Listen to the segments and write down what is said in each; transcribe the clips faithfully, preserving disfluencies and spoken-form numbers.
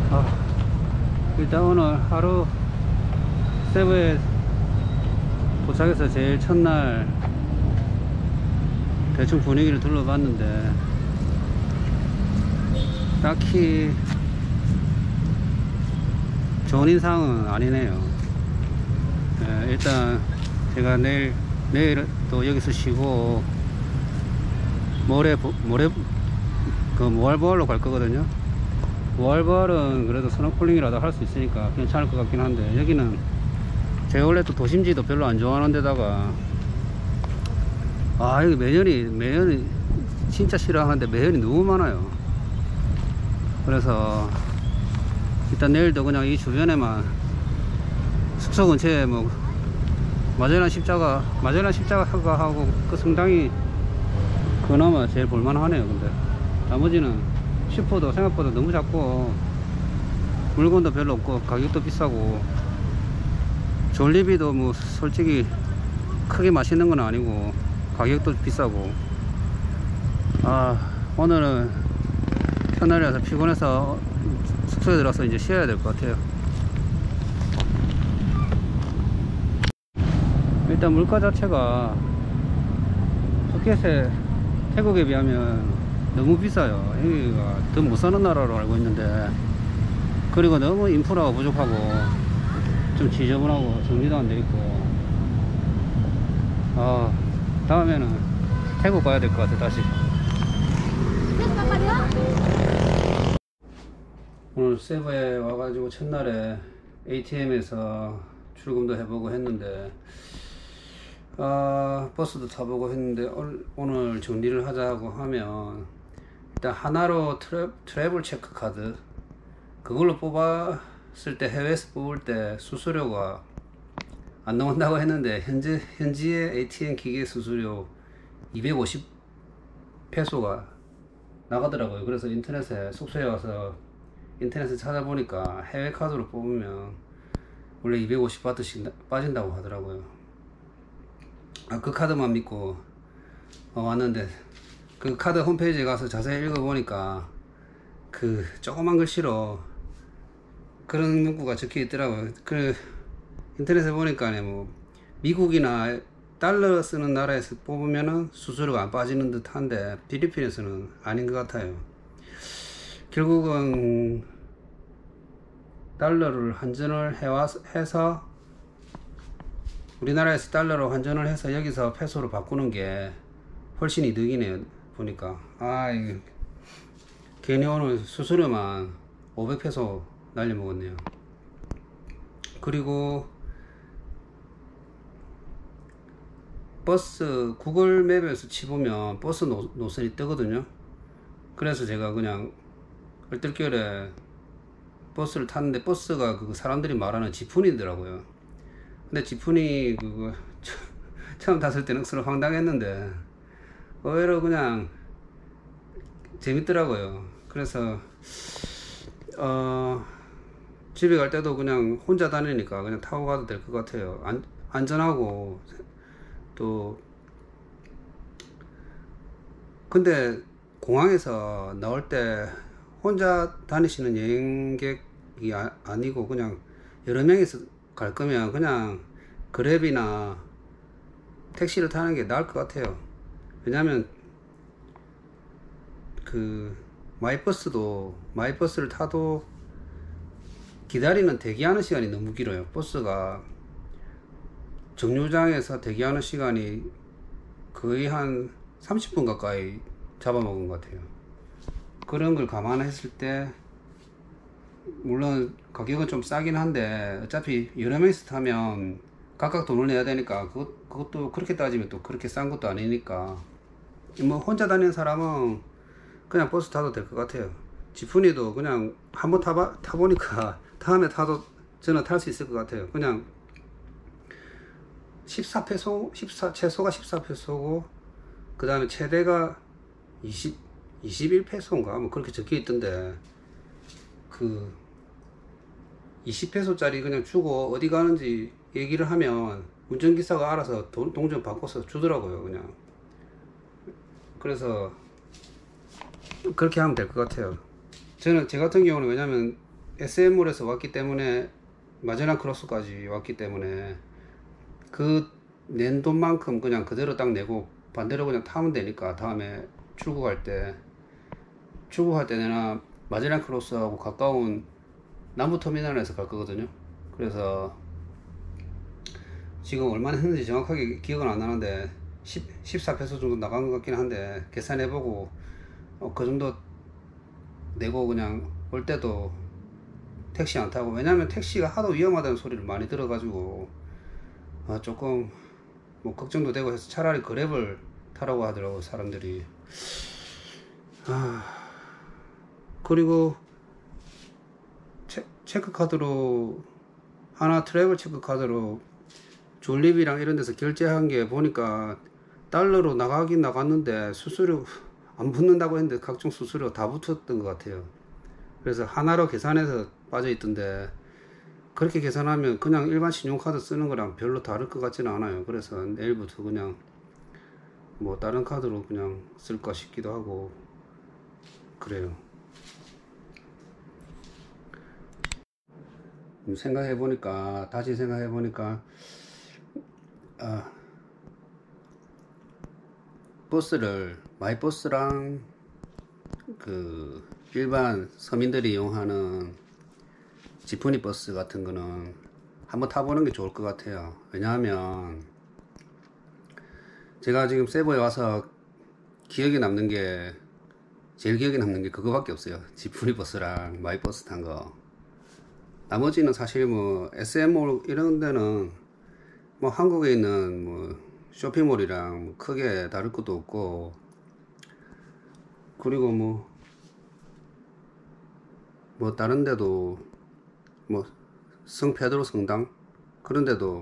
아, 일단 오늘 하루 세부에 도착해서 제일 첫날 대충 분위기를 둘러봤는데 딱히 좋은 인상은 아니네요. 예, 일단 제가 내일 내일 또 여기서 쉬고 모레 모레 그 모알보알로 갈 거거든요. 모알보알은 그래도 스노클링이라도 할 수 있으니까 괜찮을 것 같긴 한데, 여기는 제가 원래 또 도심지도 별로 안 좋아하는 데다가 아 여기 매연이 매연이 진짜 싫어하는데 매연이 너무 많아요. 그래서 일단 내일도 그냥 이 주변에만 숙소 근처에 뭐 마젤란 십자가 마젤란 십자가 하고 그 성당이 그나마 제일 볼만하네요. 근데 나머지는 슈퍼도 생각보다 너무 작고 물건도 별로 없고 가격도 비싸고 졸리비도 뭐 솔직히 크게 맛있는 건 아니고 가격도 비싸고, 아 오늘은 첫날이라서 피곤해서 숙소에 들어서 이제 쉬어야 될 것 같아요. 일단 물가 자체가 푸켓에 태국에 비하면 너무 비싸요. 여기가 더 못 사는 나라로 알고 있는데, 그리고 너무 인프라가 부족하고 좀 지저분하고 정리도 안 돼 있고, 아 다음에는 태국 가야 될 것 같아. 다시 오늘 세부에 와가지고 첫날에 에이티엠에서 출금도 해보고 했는데, 아 버스도 타보고 했는데 오늘 정리를 하자고 하면 일단 하나로 트래, 트래블 체크 카드 그걸로 뽑았을 때, 해외에서 뽑을 때 수수료가 안 나온다고 했는데 현재 현지의 에이티엠 기계 수수료 이백오십 페소가 나가더라고요. 그래서 인터넷에 숙소에 와서 인터넷에 찾아보니까 해외 카드로 뽑으면 원래 이백오십 바트씩 빠진다고 하더라고요. 아, 그 카드만 믿고 어, 왔는데 그 카드 홈페이지에 가서 자세히 읽어보니까 그 조그만 글씨로 그런 문구가 적혀 있더라고요. 그 인터넷에 보니까 뭐 미국이나 달러 쓰는 나라에서 뽑으면은 수수료가 안 빠지는 듯 한데 필리핀에서는 아닌 것 같아요. 결국은 달러를 환전을 해와, 해서 우리나라에서 달러로 환전을 해서 여기서 페소로 바꾸는 게 훨씬 이득이네요. 보니까 아 이거 괜히 오늘 수수료만 오백 페소 날려먹었네요. 그리고 버스 구글 맵에서 치보면 버스 노, 노선이 뜨거든요. 그래서 제가 그냥 얼떨결에 버스를 탔는데 버스가 그 사람들이 말하는 지푼이더라고요. 근데 지푼이 그거 처음 탔을 때는 서로 황당했는데 의외로 그냥 재밌더라고요. 그래서 어 집에 갈 때도 그냥 혼자 다니니까 그냥 타고 가도 될 것 같아요. 안, 안전하고 또 근데 공항에서 나올 때 혼자 다니시는 여행객이 아, 아니고 그냥 여러 명이서 갈 거면 그냥 그랩이나 택시를 타는 게 나을 것 같아요. 왜냐면 그 마이버스도 마이버스를 타도 기다리는 대기하는 시간이 너무 길어요. 버스가 정류장에서 대기하는 시간이 거의 한 삼십 분 가까이 잡아먹은 것 같아요. 그런 걸 감안했을 때 물론 가격은 좀 싸긴 한데 어차피 여러 명이서 타면 각각 돈을 내야 되니까 그것, 그것도 그렇게 따지면 또 그렇게 싼 것도 아니니까 뭐 혼자 다니는 사람은 그냥 버스 타도 될 것 같아요. 지푼이도 그냥 한번 타봐, 타보니까 다음에 타도 저는 탈 수 있을 것 같아요. 그냥 십사 페소, 십사, 최소가 십사 페소고 그 다음에 최대가 이십, 이십일 페소인가 뭐 그렇게 적혀 있던데, 그 이십 페소짜리 그냥 주고 어디 가는지 얘기를 하면 운전기사가 알아서 돈, 동전 바꿔서 주더라고요. 그냥 그래서 그렇게 하면 될 것 같아요. 저는 제 같은 경우는 왜냐면 에스엠몰에서 왔기 때문에 마젤란 크로스까지 왔기 때문에 그 낸 돈만큼 그냥 그대로 딱 내고 반대로 그냥 타면 되니까 다음에 출국할 때 출국할 때 내가 마젤란 크로스하고 가까운 남부터미널에서 갈 거거든요. 그래서 지금 얼마나 했는지 정확하게 기억은 안 나는데 십, 십사 페소 정도 나간 것 같긴 한데 계산해보고 어, 그 정도 내고 그냥 올 때도 택시 안 타고, 왜냐면 택시가 하도 위험하다는 소리를 많이 들어가지고 아, 조금 뭐 걱정도 되고 해서 차라리 그랩을 타라고 하더라고 사람들이. 아, 그리고 체, 체크카드로 하나 트래블 체크카드로 졸립이랑 이런 데서 결제한 게 보니까 달러로 나가긴 나갔는데 수수료 안 붙는다고 했는데 각종 수수료 다 붙었던 것 같아요. 그래서 하나로 계산해서 빠져 있던데 그렇게 계산하면 그냥 일반 신용카드 쓰는 거랑 별로 다를 것 같지는 않아요. 그래서 내일부터 그냥 뭐 다른 카드로 그냥 쓸까 싶기도 하고 그래요. 생각해 보니까 다시 생각해 보니까 아, 버스를 마이버스랑 그 일반 서민들이 이용하는 지프니 버스 같은 거는 한번 타보는 게 좋을 것 같아요. 왜냐하면 제가 지금 세부에 와서 기억에 남는 게 제일 기억에 남는 게 그거밖에 없어요. 지프니 버스랑 마이버스 탄 거. 나머지는 사실 뭐 에스엠몰 이런 데는 뭐 한국에 있는 뭐 쇼핑몰이랑 뭐 크게 다를 것도 없고, 그리고 뭐 뭐 다른 데도 뭐 성페드로 성당 그런 데도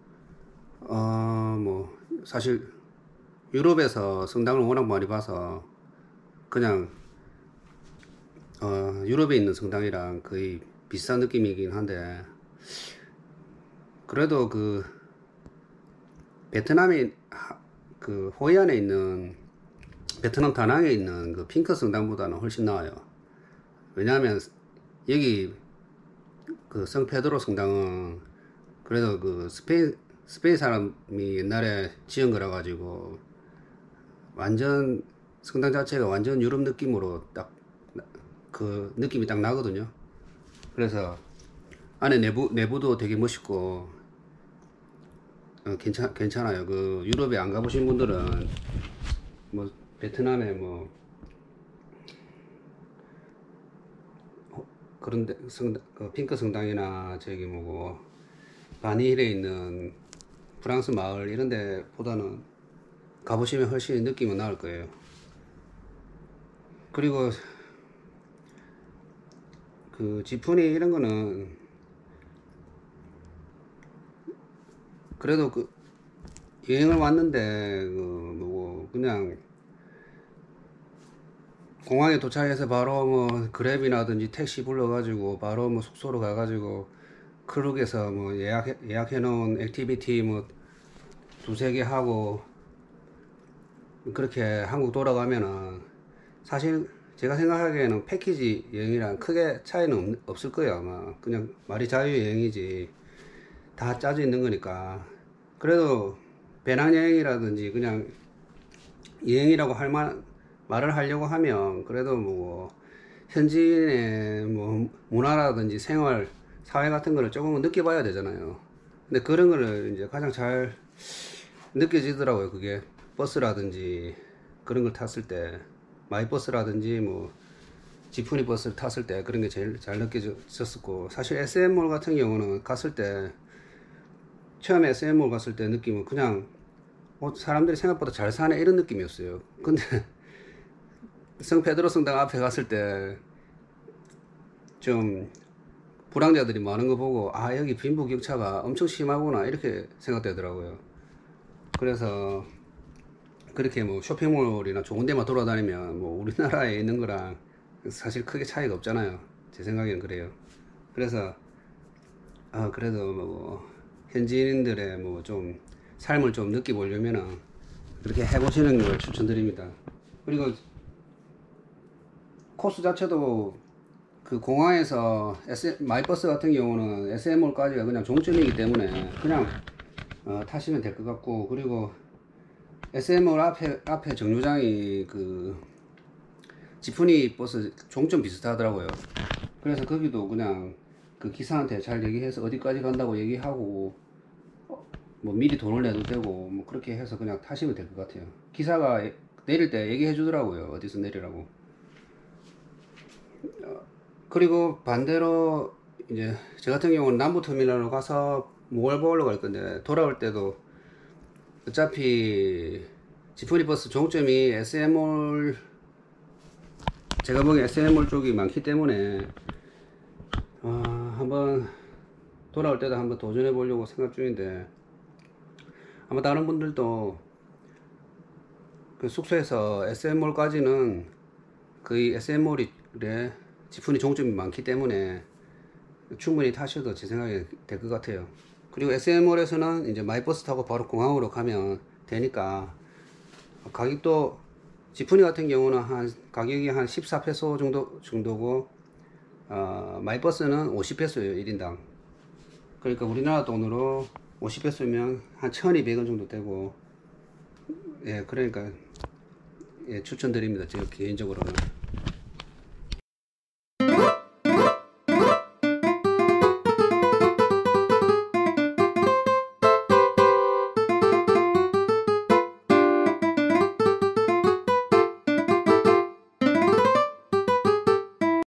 어 뭐 사실 유럽에서 성당을 워낙 많이 봐서 그냥 어 유럽에 있는 성당이랑 거의 비슷한 느낌이긴 한데, 그래도 그 베트남에 그 호이안에 있는 베트남 다낭에 있는 그 핑크 성당보다는 훨씬 나아요. 왜냐하면 여기 그 성페드로 성당은 그래도 그 스페인 스페인 사람이 옛날에 지은 거라 가지고 완전 성당 자체가 완전 유럽 느낌으로 딱 그 느낌이 딱 나거든요. 그래서 안에 내부 내부도 되게 멋있고 어, 괜찮 괜찮아요. 그 유럽에 안 가보신 분들은 뭐 베트남에 뭐 그런데 성 그 핑크 성당이나 저기 뭐고 바니힐에 있는 프랑스 마을 이런 데보다는 가보시면 훨씬 느낌은 나을 거예요. 그리고 그 지프니 이런 거는 그래도 그 여행을 왔는데 그 뭐 그냥 공항에 도착해서 바로 뭐 그랩이라든지 택시 불러가지고 바로 뭐 숙소로 가가지고 크룩에서 뭐 예약 예약해 놓은 액티비티 뭐 두세 개 하고 그렇게 한국 돌아가면은 사실 제가 생각하기에는 패키지 여행이랑 크게 차이는 없을 거예요. 아마 그냥 말이 자유 여행이지 다 짜져 있는 거니까. 그래도 배낭여행이라든지 그냥 여행이라고 할 만, 말을 하려고 하면 그래도 뭐 현지인의 뭐 문화라든지 생활 사회 같은 거를 조금은 느껴봐야 되잖아요. 근데 그런 거를 이제 가장 잘 느껴지더라고요. 그게 버스라든지 그런 걸 탔을 때, 마이버스라든지 뭐 지프니 버스를 탔을 때 그런 게 제일 잘 느껴졌었고, 사실 에스엠몰 같은 경우는 갔을 때 처음에 에스엠몰 갔을 때 느낌은 그냥 어, 사람들이 생각보다 잘 사네 이런 느낌이었어요. 근데 성페드로 성당 앞에 갔을 때 좀 불황자들이 많은 거 보고 아 여기 빈부격차가 엄청 심하구나 이렇게 생각되더라고요. 그래서 그렇게 뭐 쇼핑몰이나 좋은 데만 돌아다니면 뭐 우리나라에 있는 거랑 사실 크게 차이가 없잖아요. 제 생각에는 그래요. 그래서 아 그래도 뭐 현지인들의 뭐 좀 삶을 좀 느껴보려면은 그렇게 해보시는 걸 추천드립니다. 그리고 코스 자체도 그 공항에서 에스, 마이버스 같은 경우는 에스엠몰까지가 그냥 종점이기 때문에 그냥 어, 타시면 될 것 같고, 그리고 에스엠몰 앞에 앞에 정류장이 그 지프니 버스 종점 비슷하더라고요. 그래서 거기도 그냥 그 기사한테 잘 얘기해서 어디까지 간다고 얘기하고 어, 뭐 미리 돈을 내도 되고 뭐 그렇게 해서 그냥 타시면 될 것 같아요. 기사가 내릴 때 얘기해 주더라고요, 어디서 내리라고. 어, 그리고 반대로 이제 저 같은 경우는 남부터미널로 가서 모걸보울로 갈 건데, 돌아올 때도 어차피 지프니 버스 종점이 에스엠몰, 제가 보기엔 에스엠몰 쪽이 많기 때문에 어, 한번 돌아올 때도 한번 도전해 보려고 생각 중인데, 아마 다른 분들도 그 숙소에서 에스엠몰까지는 거의 에스엠몰이 지프니 종점이 많기 때문에 충분히 타셔도 제 생각에 될 것 같아요. 그리고 에스엠몰에서는 이제 마이버스 타고 바로 공항으로 가면 되니까, 가격도 지프니 같은 경우는 한 가격이 한 십사 페소 정도 정도고, 어, 마이버스는 오십 페소예요, 일 인당. 그러니까 우리나라 돈으로 오십 페소면 한 천이백 원 정도 되고, 예, 그러니까 예, 추천드립니다, 제가 개인적으로는.